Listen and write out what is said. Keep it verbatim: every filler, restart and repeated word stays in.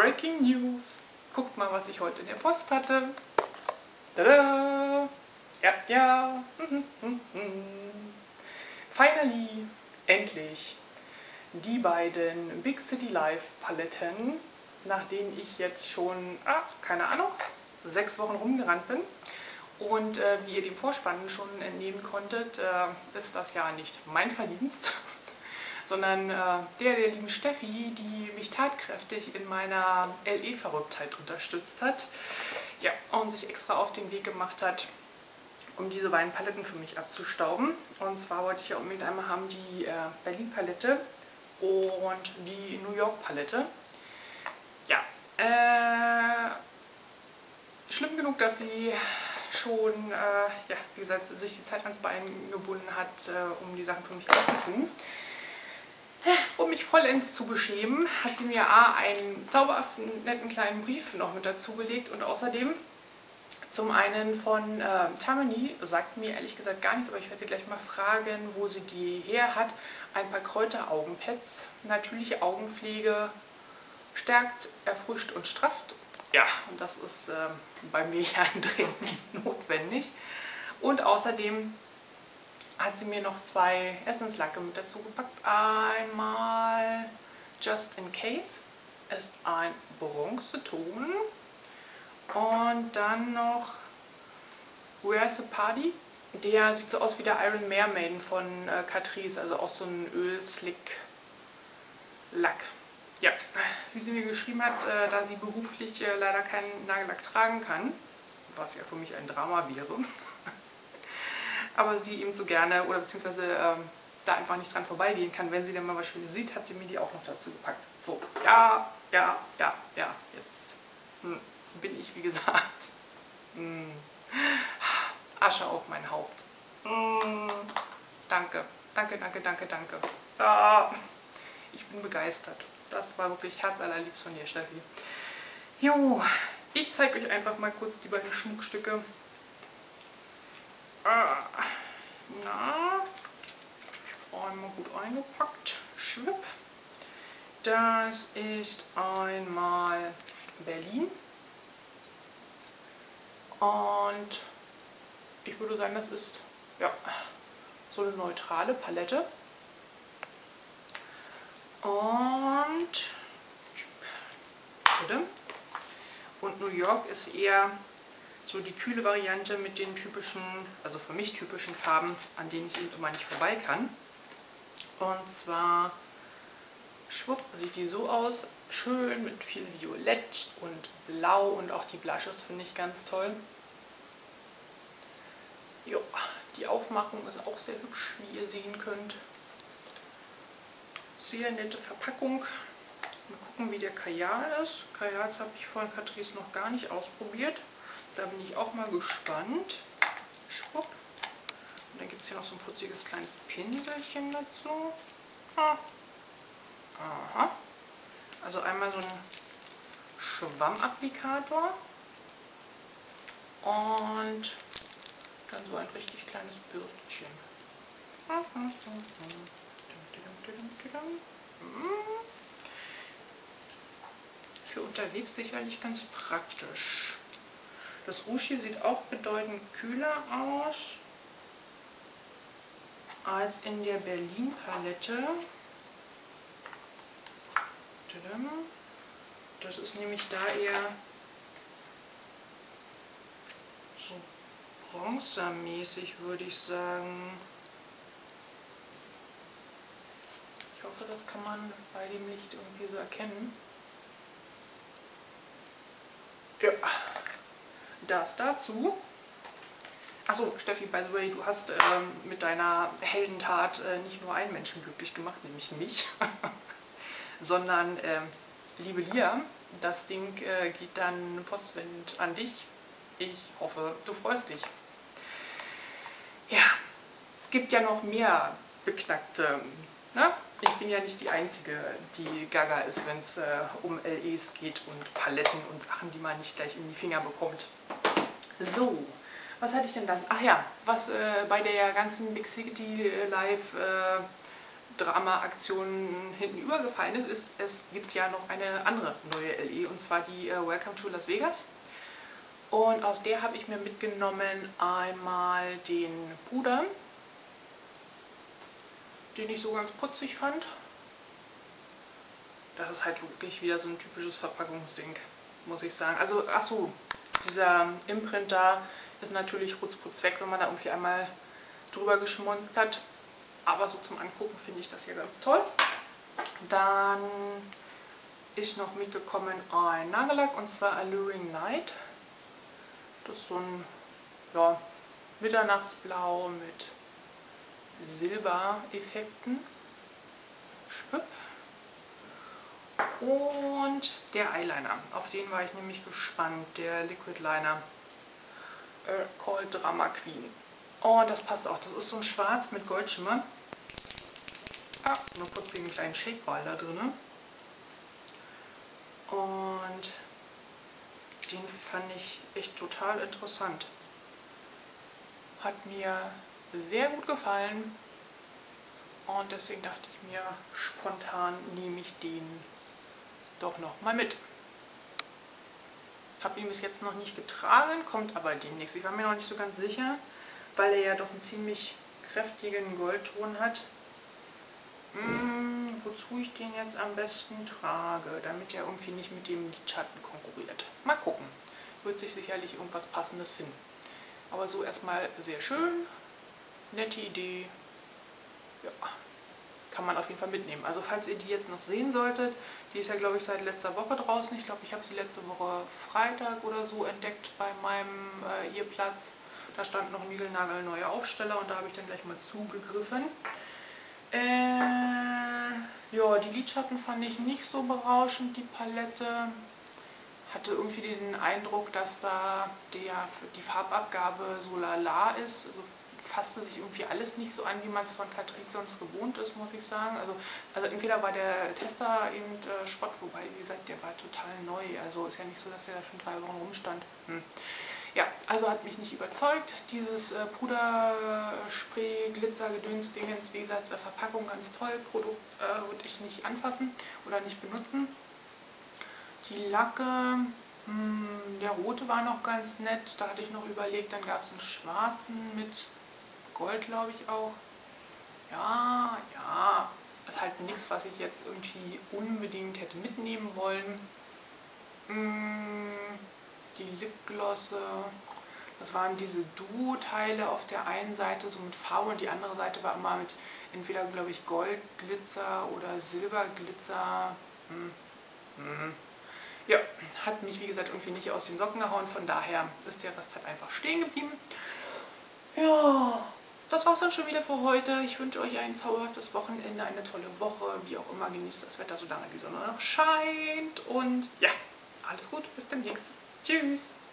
Breaking News. Guckt mal, was ich heute in der Post hatte. Tada! Ja, ja. Finally, endlich, die beiden Big City Life Paletten, nach denen ich jetzt schon, ach, keine Ahnung, sechs Wochen rumgerannt bin. Und äh, wie ihr dem Vorspann schon entnehmen konntet, äh, ist das ja nicht mein Verdienst, sondern äh, der der lieben Steffi, die mich tatkräftig in meiner L E-Verrücktheit unterstützt hat, ja, und sich extra auf den Weg gemacht hat, um diese beiden Paletten für mich abzustauben. Und zwar wollte ich ja unbedingt einmal haben die äh, Berlin-Palette und die New York-Palette. Ja, äh, schlimm genug, dass sie schon, äh, ja, wie gesagt, sich die Zeit ans Bein gebunden hat, äh, um die Sachen für mich zu tun. Um mich vollends zu beschämen, hat sie mir A, einen zauberhaften, netten kleinen Brief noch mit dazugelegt und außerdem zum einen von äh, Tammany, sagt mir ehrlich gesagt gar nichts, aber ich werde sie gleich mal fragen, wo sie die her hat. Ein paar Kräuteraugenpads, natürliche Augenpflege, stärkt, erfrischt und strafft. Ja, und das ist äh, bei mir ja dringend notwendig. Und außerdem hat sie mir noch zwei Essenslacke mit dazu gepackt. Einmal Just in Case, ist ein Bronzeton. Und dann noch Where's the Party? Der sieht so aus wie der Iron Mermaiden von äh, Catrice, also auch so ein Öl-Slick-Lack. Ja, wie sie mir geschrieben hat, äh, da sie beruflich äh, leider keinen Nagellack tragen kann, was ja für mich ein Drama wäre, aber sie eben so gerne oder beziehungsweise ähm, da einfach nicht dran vorbeigehen kann, wenn sie dann mal was Schönes sieht, hat sie mir die auch noch dazu gepackt. So, ja, ja, ja, ja, jetzt hm, bin ich, wie gesagt, hm, Asche auf mein Haupt. Hm, danke, danke, danke, danke, danke. So, ich bin begeistert. Das war wirklich herzallerliebst von dir, Steffi. Jo, ich zeige euch einfach mal kurz die beiden Schmuckstücke. Ah, na, einmal gut eingepackt. Schwipp. Das ist einmal Berlin. Und ich würde sagen, das ist ja so eine neutrale Palette. Und, und New York ist eher so die kühle Variante mit den typischen, also für mich typischen Farben, an denen ich eben immer nicht vorbei kann. Und zwar, schwupp, sieht die so aus, schön mit viel Violett und Blau und auch die Blushes finde ich ganz toll. Jo, die Aufmachung ist auch sehr hübsch, wie ihr sehen könnt. Sehr nette Verpackung. Mal gucken, wie der Kajal ist. Kajals habe ich von Catrice noch gar nicht ausprobiert. Da bin ich auch mal gespannt. Schwupp. Und dann gibt es hier noch so ein putziges kleines Pinselchen dazu. Ah. Aha. Also einmal so ein Schwammapplikator. Und dann so ein richtig kleines Bürstchen. Für unterwegs sicherlich ganz praktisch. Das Rouge hier sieht auch bedeutend kühler aus als in der Berlin-Palette. Das ist nämlich da eher so bronzermäßig, würde ich sagen. Ich hoffe, das kann man bei dem Licht irgendwie so erkennen. Ja, das dazu. Achso, Steffi, by the way, du hast ähm, mit deiner Heldentat äh, nicht nur einen Menschen glücklich gemacht, nämlich mich, sondern, äh, liebe Lia, das Ding äh, geht dann postwendend an dich. Ich hoffe, du freust dich. Ja, es gibt ja noch mehr beknackte, ne? Ich bin ja nicht die Einzige, die gaga ist, wenn es äh, um L Es geht und Paletten und Sachen, die man nicht gleich in die Finger bekommt. So, was hatte ich denn dann? Ach ja, was äh, bei der ganzen Big City Life äh, Drama-Aktion hinten übergefallen ist, ist, es gibt ja noch eine andere neue L E, und zwar die äh, Welcome to Las Vegas. Und aus der habe ich mir mitgenommen einmal den Puder, den ich so ganz putzig fand. Das ist halt wirklich wieder so ein typisches Verpackungsding, muss ich sagen. Also, ach so, dieser Imprint da ist natürlich rutzputz weg, wenn man da irgendwie einmal drüber geschmunzt hat. Aber so zum Angucken finde ich das hier ganz toll. Dann ist noch mitgekommen ein Nagellack, und zwar Alluring Night. Das ist so ein, ja, Mitternachtsblau mit Silbereffekten. Schwupp. Und der Eyeliner, auf den war ich nämlich gespannt, der Liquid Liner äh, Called Drama Queen. Und das passt auch, das ist so ein Schwarz mit Goldschimmer. Ah, nur kurz einen kleinen Shakeball da drin. Und den fand ich echt total interessant. Hat mir sehr gut gefallen. Und deswegen dachte ich mir, spontan nehme ich den doch noch mal mit. Habe ihn bis jetzt noch nicht getragen, kommt aber demnächst. Ich war mir noch nicht so ganz sicher, weil er ja doch einen ziemlich kräftigen Goldton hat. Hm, wozu ich den jetzt am besten trage, damit er irgendwie nicht mit dem Lidschatten konkurriert. Mal gucken. Wird sich sicherlich irgendwas Passendes finden. Aber so erstmal sehr schön. Nette Idee. Ja, kann man auf jeden Fall mitnehmen. Also falls ihr die jetzt noch sehen solltet, die ist ja glaube ich seit letzter Woche draußen. Ich glaube, ich habe sie letzte Woche Freitag oder so entdeckt bei meinem äh, Irrplatz. Da stand noch Niegelnagel neue Aufsteller und da habe ich dann gleich mal zugegriffen. Äh, ja, die Lidschatten fand ich nicht so berauschend, die Palette. Hatte irgendwie den Eindruck, dass da der, die Farbabgabe so lala ist. Also fasste sich irgendwie alles nicht so an, wie man es von Catrice sonst gewohnt ist, muss ich sagen. Also, also entweder war der Tester eben äh, Schrott, wobei, wie gesagt, der war total neu. Also ist ja nicht so, dass der da schon drei Wochen rumstand. Hm. Ja, also hat mich nicht überzeugt. Dieses äh, Puderspray, Glitzer, Gedöns, Dingens, wie gesagt, äh, Verpackung ganz toll. Produkt äh, würde ich nicht anfassen oder nicht benutzen. Die Lacke, mh, der rote war noch ganz nett. Da hatte ich noch überlegt, dann gab es einen schwarzen mit Gold, glaube ich auch. Ja, ja, ist halt nichts, was ich jetzt irgendwie unbedingt hätte mitnehmen wollen. Mh, die Lipglosse, das waren diese Duo-Teile auf der einen Seite so mit Farbe und die andere Seite war immer mit entweder, glaube ich, Goldglitzer oder Silberglitzer. Hm. Hm. Ja, hat mich wie gesagt irgendwie nicht aus den Socken gehauen, von daher ist der Rest halt einfach stehen geblieben. Ja, das war's dann schon wieder für heute. Ich wünsche euch ein zauberhaftes Wochenende, eine tolle Woche, wie auch immer. Genießt das Wetter, solange die Sonne noch scheint. Und ja, alles gut, bis demnächst. Tschüss!